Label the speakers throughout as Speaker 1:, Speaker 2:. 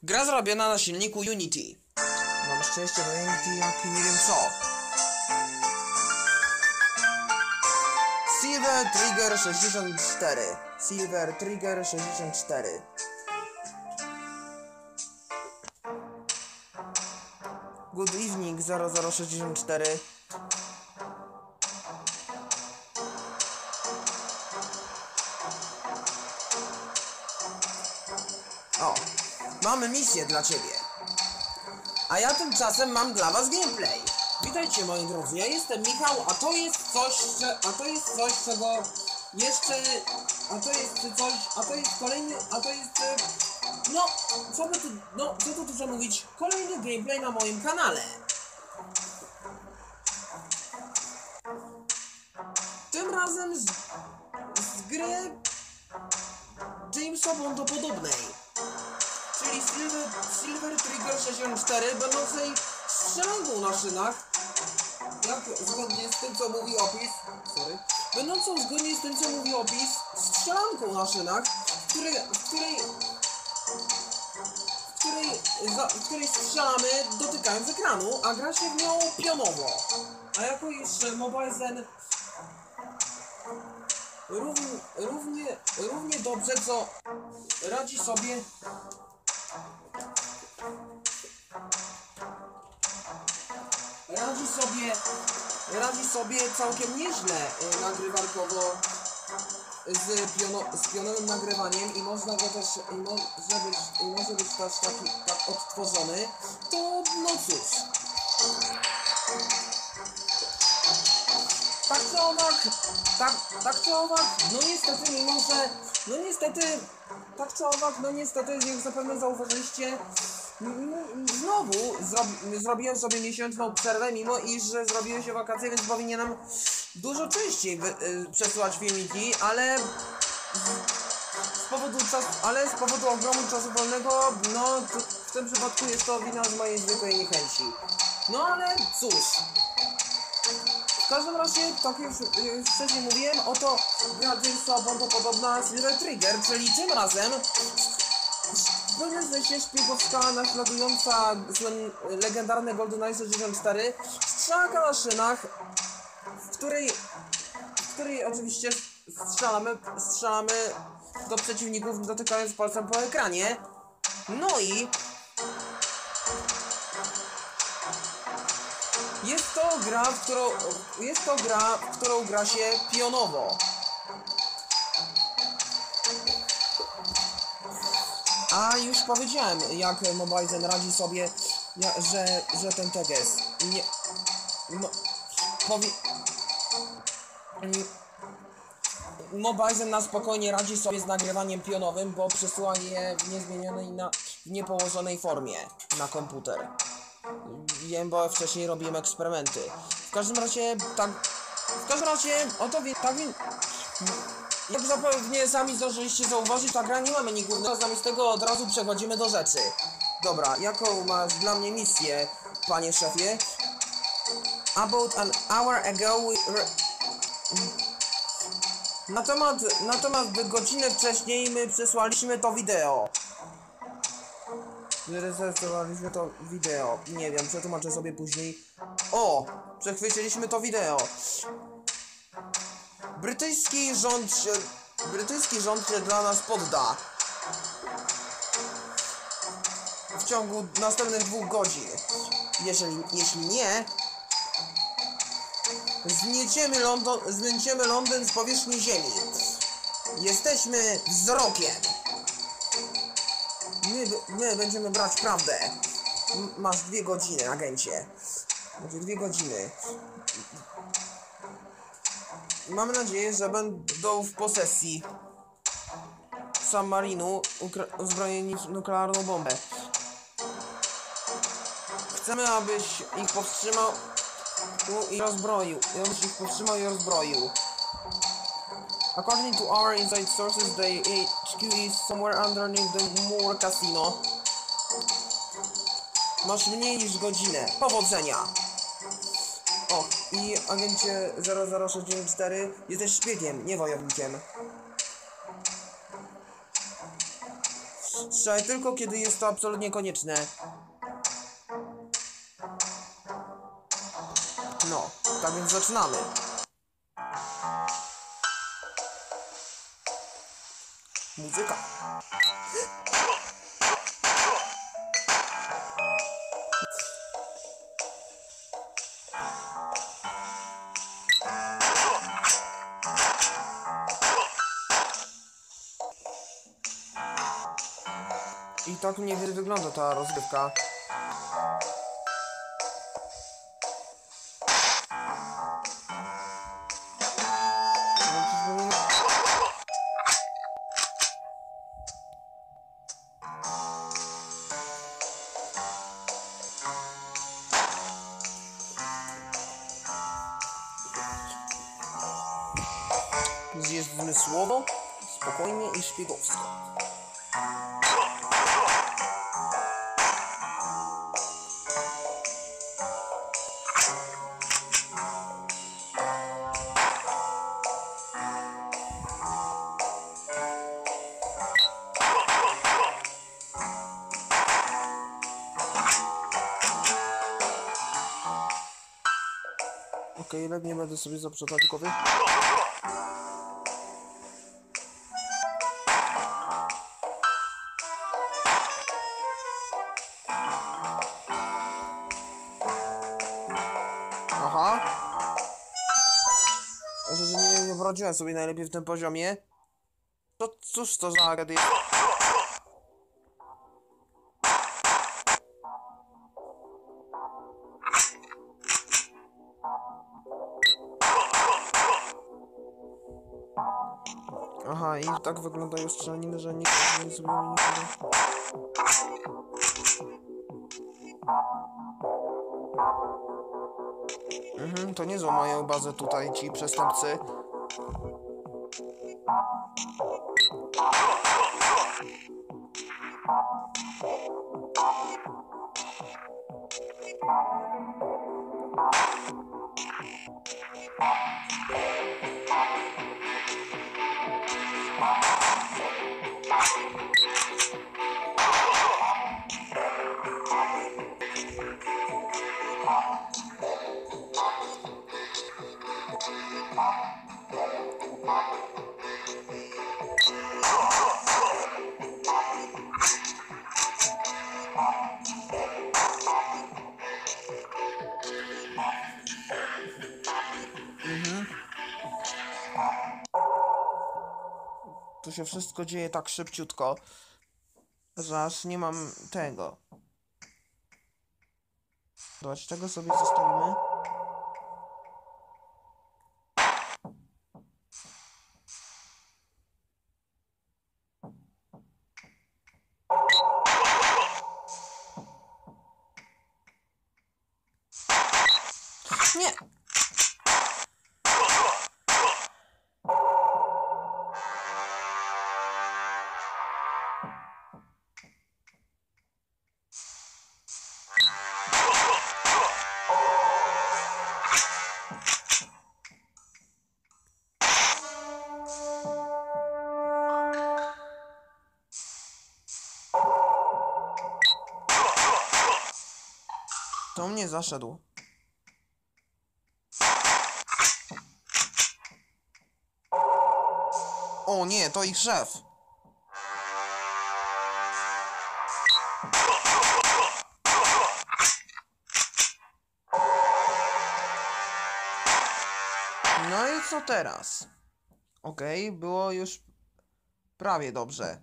Speaker 1: Gra zrobiona na silniku Unity. Mam szczęście do Unity, jak nie wiem co. Silver Trigger 64. Silver Trigger 64. Good evening 0064. O, mamy misję dla ciebie. A ja tymczasem mam dla was gameplay. Witajcie moi drodzy, ja jestem Michał, a to jest coś, czego jeszcze... No, co tu dużo mówić? Kolejny gameplay na moim kanale. Tym razem z gry Jamesa Bonda podobnej. Czyli Silver Trigger 64, będącej strzelanką na szynach, zgodnie z tym co mówi opis, będącą zgodnie z tym co mówi opis, strzelanką na szynach, w której strzelamy dotykając ekranu, a gra się w nią pionowo. A jako iż Mobile Zen równie dobrze co radzi sobie całkiem nieźle nagrywarkowo z pionowym nagrywaniem i może być też tak odtworzony, to no cóż. Tak czy owak, no niestety, jak zapewne zauważyliście, znowu zrobiłem sobie miesięczną przerwę, mimo iż zrobiły się wakacje, więc powinienem dużo częściej przesyłać filmiki, ale z powodu ogromu czasu wolnego, no w tym przypadku jest to wina z mojej zwykłej niechęci. No ale cóż. W każdym razie, tak już wcześniej mówiłem, oto gra Jamesa Bonda podobna Silver Trigger, czyli tym razem w pewnym sensie szpiegowska naśladująca legendarne GoldenEye 64, strzelanka na szynach, w której oczywiście strzelamy do przeciwników dotykając palcem po ekranie. No i jest to gra, w którą gra się pionowo. A już powiedziałem, jak Mobile Zen radzi sobie, że ten teges nie... Mobile Zen na spokojnie radzi sobie z nagrywaniem pionowym, bo przesyła je w niezmienionej, w niepołożonej formie na komputer. Wiem, bo wcześniej robiłem eksperymenty. W każdym razie, jak zapewne sami zdążyliście zauważyć, ta gra nie ma menu głównego, zamiast tego od razu przechodzimy do rzeczy. Dobra, jaką masz dla mnie misję, panie szefie? About an hour ago natomiast godzinę wcześniej my przesłaliśmy to wideo. Zrezerwowaliśmy to wideo. Nie wiem, przetłumaczę sobie później. O! Przechwyciliśmy to wideo. Brytyjski rząd się dla nas podda. W ciągu następnych 2 godzin. Jeśli nie, zmieciemy Londyn z powierzchni ziemi. Jesteśmy wzrokiem. My będziemy brać prawdę. Masz 2 godziny, agencie. Będzie 2 godziny. Mam nadzieję, że będą w posesji submarinu uzbrojeni w nuklearną bombę. Chcemy, abyś ich powstrzymał i rozbroił. According to our inside sources, the HQ is somewhere underneath the Moor Casino. Masz mniej niż godzinę. Powodzenia! O, i agencie 0064, jesteś szpiegiem, nie wojownikiem. Strzelaj tylko, kiedy jest to absolutnie konieczne. No, tak więc zaczynamy. Muzyka. I tak mniej więcej wygląda ta rozgrywka. Jest zmysłowo, spokojnie i szpiegowsko. Okej, nie będę sobie zaprzedał głowy. Aha. Że nie poradziłem sobie najlepiej w tym poziomie. To cóż to za agent jest? Aha, i tak wyglądają strzelaniny, że nikt nie zrobił niczego. To nie złamają bazę tutaj ci przestępcy. Tu się wszystko dzieje tak szybciutko, że aż nie mam tego. Zobacz, tego sobie zostawimy. Nie! To mnie zaszedł. O nie, to ich szef. No i co teraz? Okej, było już prawie dobrze.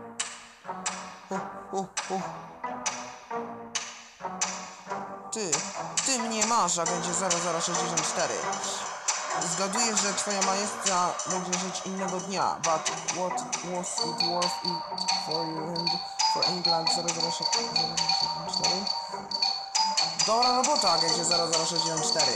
Speaker 1: Ty mnie masz, agencie 0064. Zgaduję, że twoja majestra może żyć innego dnia, but what was it worth it for you and for England 0064? Dobra robota, agencie 0064.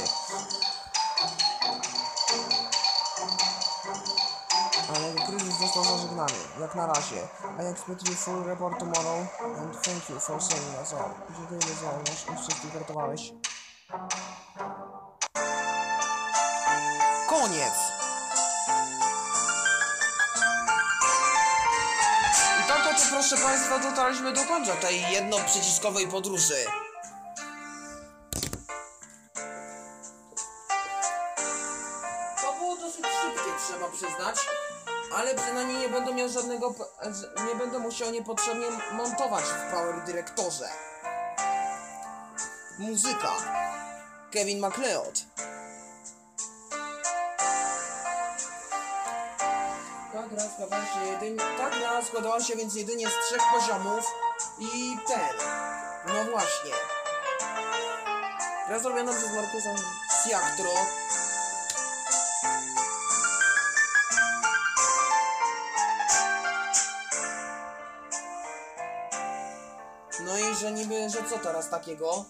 Speaker 1: Ale kryzys został zażegnany, jak na razie. I expect you full report tomorrow and thank you for saving us all. Dziękuję za wolność i wszystkich ratowałeś. Koniec! I tak oto proszę Państwa, dotarliśmy do końca tej jednoprzyciskowej podróży. To było dosyć szybkie, trzeba przyznać, ale przynajmniej nie będę musiał niepotrzebnie montować w Power Directorze. Muzyka Kevin MacLeod. Ta gra składała się więc jedynie z 3 poziomów i ten. No właśnie. Gra zrobiona przez Markusa Sciactro. No i że niby, że co teraz takiego?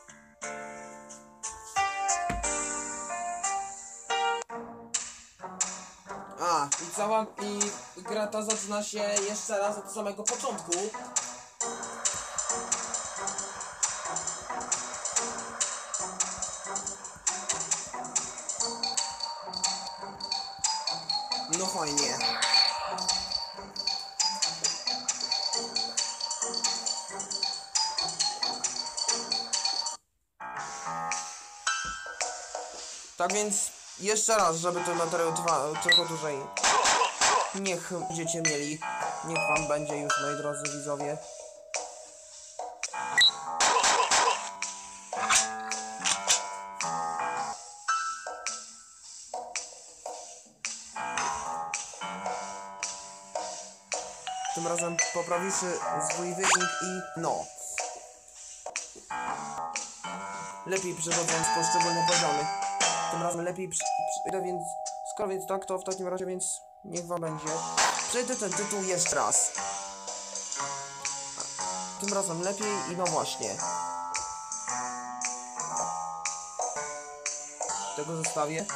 Speaker 1: I gra ta zaczyna się jeszcze raz od samego początku. No fajnie. Tak więc jeszcze raz, żeby ten materiał trwał trochę dłużej. Niech będziecie mieli. Niech wam będzie już, moi drodzy widzowie. Tym razem poprawiwszy swój wynik i no. Lepiej przechodząc poszczególne poziomy. Tym razem lepiej więc skoro więc tak, to w takim razie więc niech wam będzie. Przejdę ten tytuł jeszcze raz. Tym razem lepiej i no właśnie. Tego zostawię.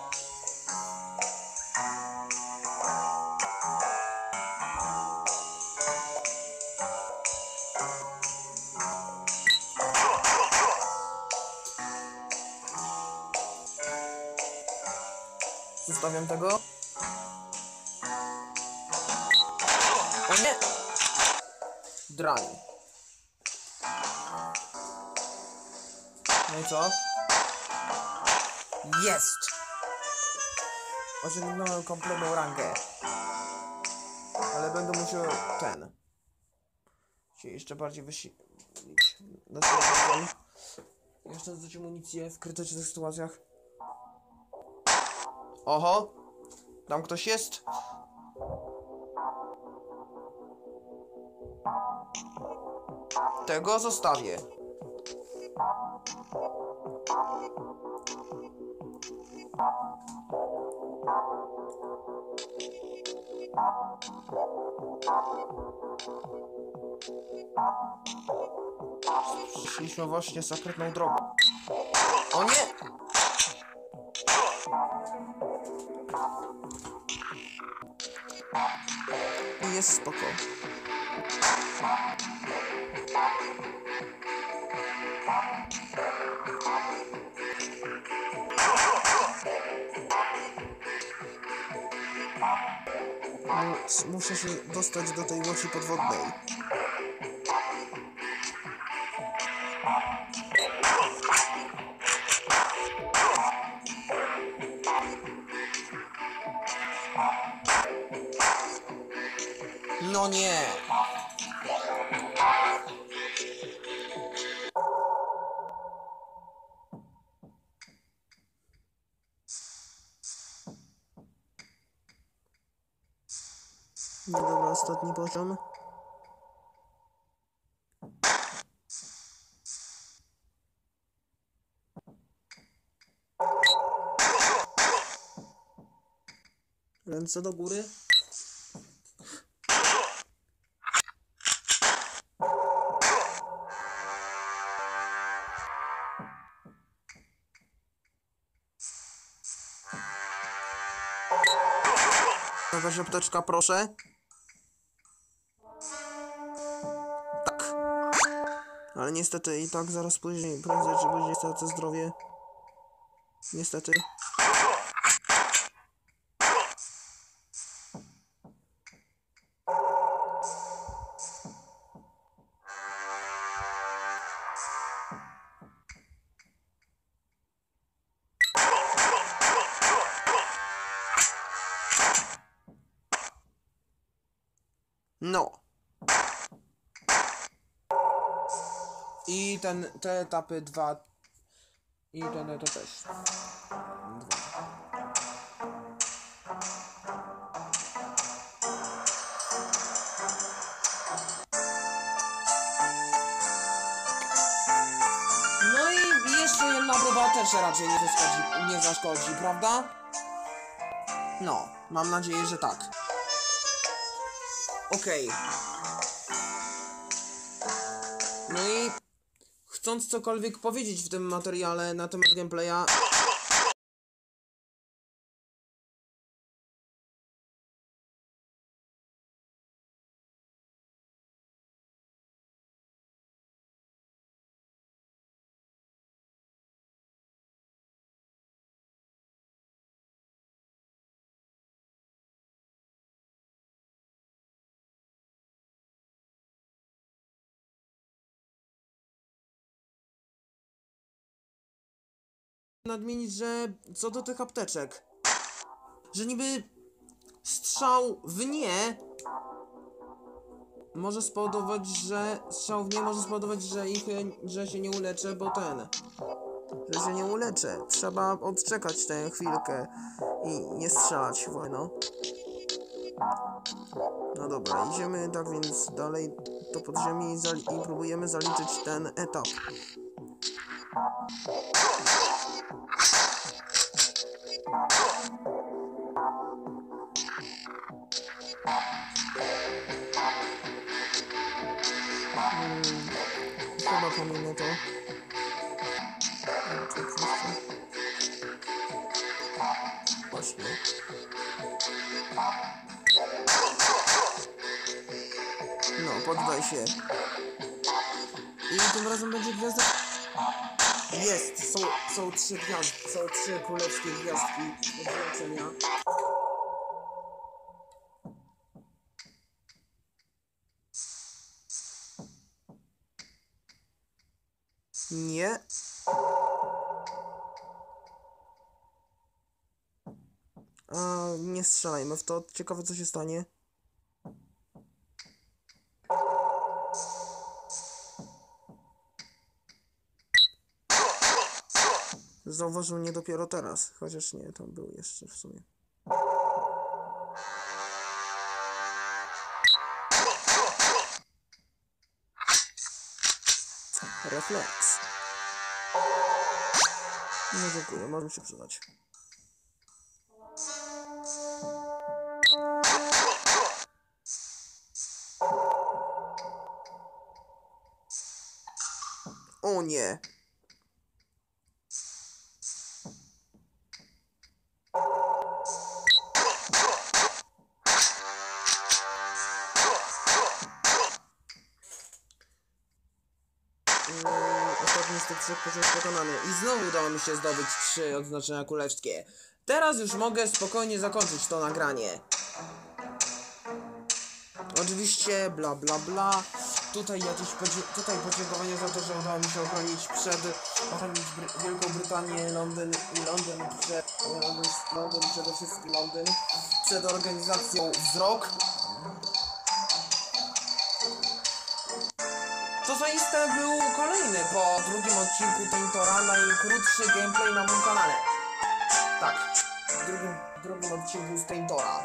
Speaker 1: Zostawiam tego. O nie! Drań. No i co? Jest! Osiągnąłem kompletną rangę. Ale będę musiał się jeszcze bardziej wysilić. Jeszcze zdać amunicję w krytycznych sytuacjach. Oho! Tam ktoś jest? Tego zostawię. Szliśmy właśnie sekretną drogą. O nie! Jest spoko. Muszę się dostać do tej łodzi podwodnej. No nie! No dobra, ostatni poziom. Ręce do góry. Jakaś apteczka, proszę. Tak. Ale niestety i tak zaraz później, prędzej czy później stracę zdrowie. Niestety. No. I te etapy 2. I to też. 2. No i jeszcze jedna próba też raczej nie zaszkodzi, prawda? No, mam nadzieję, że tak. Okej. No i chcąc cokolwiek powiedzieć w tym materiale na temat gameplaya, nadmienić, że co do tych apteczek, że niby strzał w nie może spowodować, że się nie uleczę, że się nie uleczę. Trzeba odczekać tę chwilkę i nie strzelać w no. No dobra, idziemy tak więc dalej do podziemi i próbujemy zaliczyć ten etap. Chyba pominę to. Właśnie. No, poddaj się. I tym razem będzie gwiazda. Jest! Są 3 gwiazdki. Są 3 królewskie gwiazdki odwrócenia. Nie. Nie strzelajmy w to. Ciekawe, co się stanie. Zauważył mnie dopiero teraz. Chociaż nie, to był jeszcze w sumie. Refleks. No dziękuję, może mi się przydać. O nie! Ostatni z tych 3 poziomów pokonany. I znowu udało mi się zdobyć 3 odznaczenia królewskie. Teraz już mogę spokojnie zakończyć to nagranie. Oczywiście, bla bla bla. Tutaj podziękowanie za to, że udało mi się ochronić Wielką Brytanię, Londyn przede wszystkim Londyn, przed organizacją Wzrok. To zaiste był kolejny po drugim odcinku Taintora najkrótszy gameplay na moim kanale. Tak, w drugim odcinku z Taintora.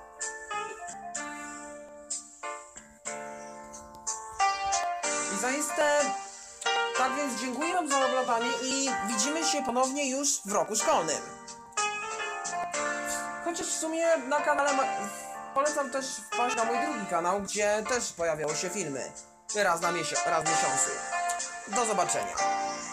Speaker 1: I zaiste, tak więc dziękuję wam za oglądanie i widzimy się ponownie już w roku szkolnym. Chociaż w sumie na kanale polecam też wpaść na mój drugi kanał, gdzie też pojawiały się filmy. Raz w miesiącu. Do zobaczenia.